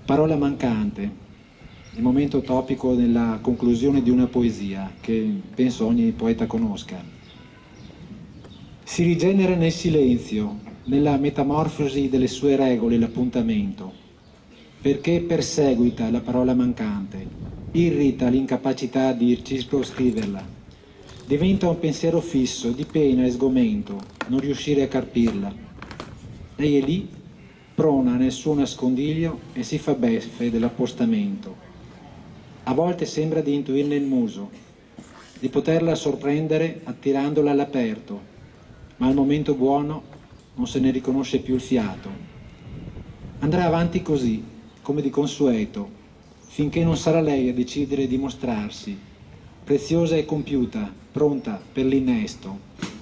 Parola mancante, il momento topico nella conclusione di una poesia che penso ogni poeta conosca. Si rigenera nel silenzio, nella metamorfosi delle sue regole l'appuntamento, perché perseguita la parola mancante, irrita l'incapacità di circoscriverla, diventa un pensiero fisso, di pena e sgomento, non riuscire a carpirla. Lei è lì, prona nel suo nascondiglio e si fa beffe dell'appostamento. A volte sembra di intuirne il muso, di poterla sorprendere attirandola all'aperto, ma al momento buono non se ne riconosce più il fiato. Andrà avanti così, come di consueto, finché non sarà lei a decidere di mostrarsi, preziosa e compiuta, pronta per l'innesto.